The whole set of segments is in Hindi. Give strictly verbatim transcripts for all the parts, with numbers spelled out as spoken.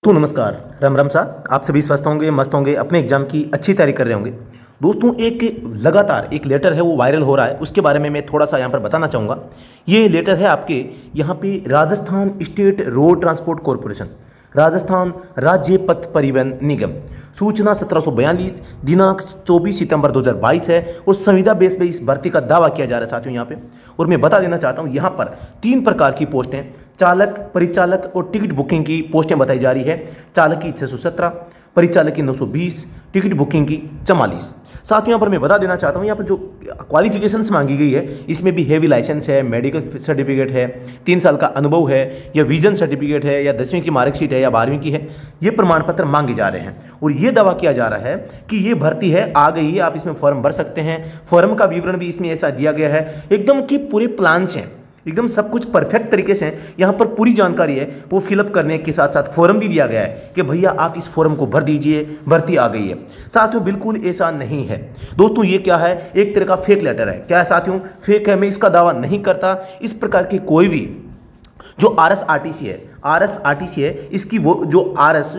तो नमस्कार, राम राम सा। आप सभी स्वस्थ होंगे, मस्त होंगे, अपने एग्जाम की अच्छी तैयारी कर रहे होंगे। दोस्तों, एक लगातार एक लेटर है वो वायरल हो रहा है, उसके बारे में मैं थोड़ा सा यहाँ पर बताना चाहूँगा। ये लेटर है आपके यहाँ पे Rajasthan state road transport corporation, Rajasthan राज्य पथ परिवहन निगम। सूचना सत्रह सौ बयालीस, दिनांक चौबीस सितंबर दो हज़ार बाईस है और संविदा बेस पे इस भर्ती का दावा किया जा रहा है साथियों यहाँ पे। और मैं बता देना चाहता हूँ, यहाँ पर तीन प्रकार की पोस्टें, चालक, परिचालक और टिकट बुकिंग की पोस्टें बताई जा रही है। चालक की छः सौ सत्रह, परिचालक की नौ सौ बीस, टिकट बुकिंग की चवालीस। साथ ही यहाँ पर मैं बता देना चाहता हूँ, यहाँ पर जो क्वालिफिकेशंस मांगी गई है इसमें भी हेवी लाइसेंस है, मेडिकल सर्टिफिकेट है, तीन साल का अनुभव है, या विजन सर्टिफिकेट है, या दसवीं की मार्कशीट है, या बारहवीं की है, ये प्रमाण पत्र मांगे जा रहे हैं। और ये दावा किया जा रहा है कि ये भर्ती है, आ गई है, आप इसमें फॉर्म भर सकते हैं। फॉर्म का विवरण भी इसमें ऐसा दिया गया है, एकदम कि पूरे प्लान से एकदम सब कुछ परफेक्ट तरीके से यहाँ पर पूरी जानकारी है वो फिलअप करने के साथ साथ फॉर्म भी दिया गया है कि भैया आप इस फॉर्म को भर दीजिए, भर्ती आ गई है। साथियों, बिल्कुल ऐसा नहीं है दोस्तों। ये क्या है, एक तरह का फेक लेटर है। क्या है साथियों, फेक है। मैं इसका दावा नहीं करता। इस प्रकार की कोई भी जो R S R T C है, R S R T C है, इसकी वो जो R S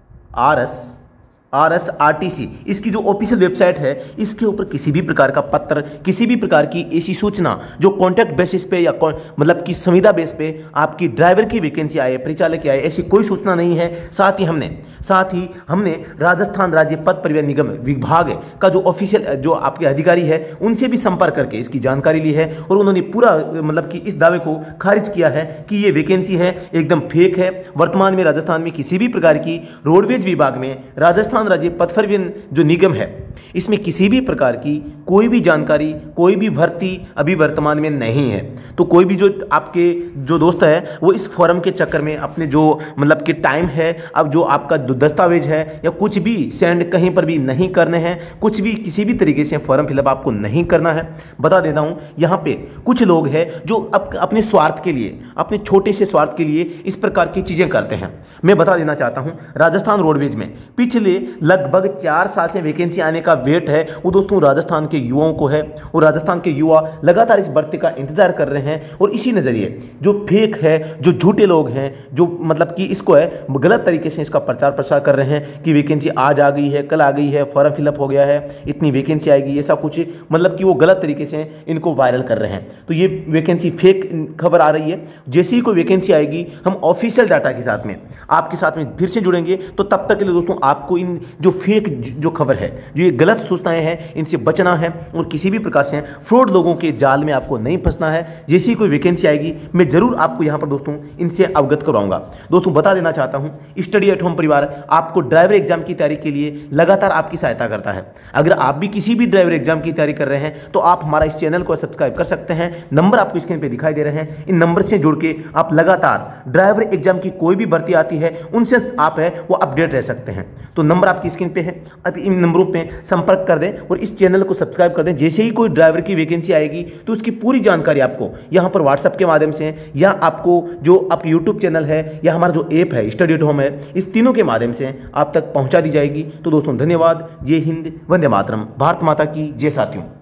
R S R S R T C इसकी जो ऑफिशियल वेबसाइट है, इसके ऊपर किसी भी प्रकार का पत्र, किसी भी प्रकार की ऐसी सूचना जो कॉन्टैक्ट बेसिस पे या मतलब कि संविदा बेस पे आपकी ड्राइवर की वैकेंसी आए, परिचालक की आए, ऐसी कोई सूचना नहीं है। साथ ही हमने साथ ही हमने राजस्थान राज्य पथ परिवहन निगम विभाग का जो ऑफिशियल जो आपके अधिकारी है उनसे भी संपर्क करके इसकी जानकारी ली है और उन्होंने पूरा मतलब कि इस दावे को खारिज किया है कि ये वैकेंसी है एकदम फेक है। वर्तमान में राजस्थान में किसी भी प्रकार की रोडवेज विभाग में राजस्थान राज्य पथ परिवहन जो निगम है, इसमें किसी भी प्रकार की कोई भी जानकारी, कोई भी भर्ती अभी वर्तमान में नहीं है। तो कोई भी जो आपके जो दोस्त है वो इस फॉर्म के चक्कर में अपने जो मतलब कि टाइम है, अब जो आपका दस्तावेज है या कुछ भी सेंड कहीं पर भी नहीं करने हैं, कुछ भी किसी भी तरीके से फॉर्म फिलअप आपको नहीं करना है। बता देता हूँ, यहाँ पे कुछ लोग हैं जो अप, अपने स्वार्थ के लिए, अपने छोटे से स्वार्थ के लिए इस प्रकार की चीज़ें करते हैं। मैं बता देना चाहता हूँ, राजस्थान रोडवेज में पिछले लगभग चार साल से वैकेंसी आने का वेट है वो दोस्तों राजस्थान के युवाओं को है और राजस्थान के युवा लगातार इस भर्ती का इंतजार कर रहे हैं। और इसी नज़रिए जो फेक है, जो झूठे लोग हैं, जो मतलब कि इसको है गलत तरीके से इसका प्रचार प्रसार कर रहे हैं कि वैकेंसी आज आ गई है, कल आ गई है, फॉर्म फिलअप हो गया है, इतनी वैकेंसी आएगी, ऐसा कुछ मतलब कि वो गलत तरीके से इनको वायरल कर रहे हैं। तो ये वैकेंसी फेक खबर आ रही है। जैसे ही कोई वैकेंसी आएगी हम ऑफिशियल डाटा के साथ में आपके साथ में फिर से जुड़ेंगे। तो तब तक के लिए दोस्तों आपको इन जो फेक जो खबर है, जो ये गलत सूचनाएं हैं, इनसे बचना है और किसी भी प्रकार से फ्रॉड लोगों के जाल में आपको नहीं फंसना है। जैसी ही कोई वैकेंसी आएगी मैं जरूर आपको यहां पर दोस्तों इनसे अवगत कराऊंगा। दोस्तों, बता देना चाहता हूं, स्टडी एट होम परिवार आपको ड्राइवर एग्जाम की तैयारी के लिए लगातार आपकी सहायता करता है। अगर आप भी किसी भी ड्राइवर एग्जाम की तैयारी कर रहे हैं तो आप हमारा इस चैनल को सब्सक्राइब कर सकते हैं। नंबर आपको स्क्रीन पर दिखाई दे रहे हैं, इन नंबर से जुड़ के आप लगातार ड्राइवर एग्जाम की कोई भी भर्ती आती है उनसे आप है वो अपडेट रह सकते हैं। तो नंबर आपकी स्क्रीन पे है, अब इन नंबरों पे संपर्क कर दें और इस चैनल को सब्सक्राइब कर दें। जैसे ही कोई ड्राइवर की वैकेंसी आएगी तो उसकी पूरी जानकारी आपको यहाँ पर व्हाट्सएप के माध्यम से या आपको जो आपका यूट्यूब चैनल है या हमारा जो ऐप है स्टडी एट होम है, इस तीनों के माध्यम से आप तक पहुँचा दी जाएगी। तो दोस्तों धन्यवाद। जय हिंद, वंदे मातरम, भारत माता की जय। साथियों।